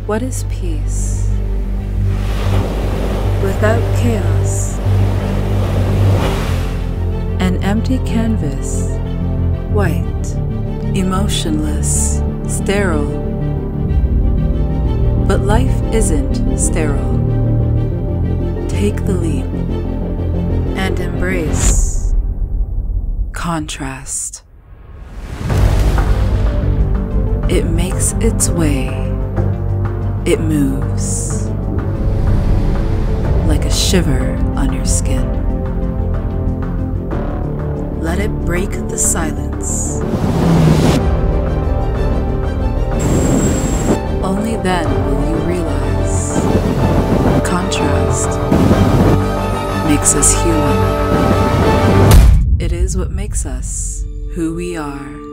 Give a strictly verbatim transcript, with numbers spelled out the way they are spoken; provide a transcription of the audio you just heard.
What is peace? Without chaos. An empty canvas, white, emotionless, sterile. But life isn't sterile. Take the leap and embrace contrast. It makes its way. It moves like a shiver on your skin. Let it break the silence. Only then will you realize contrast makes us human. It is what makes us who we are.